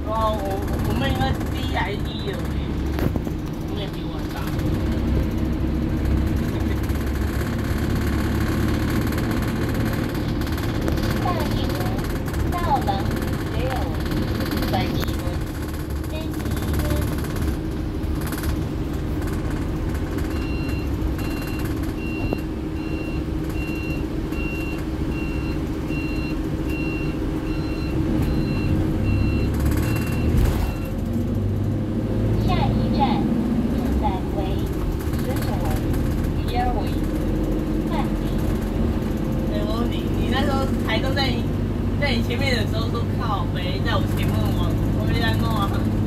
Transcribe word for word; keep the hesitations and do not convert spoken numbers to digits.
哦，我我们应该是第一还是第一而已，你也比我大。 大义路到了六， 在第一分。 在第一分。下一站正在为十九 Here we 换地。 哎，我问你，你那时候台东在你在你前面的时候说靠北，在我前面我我没在弄啊。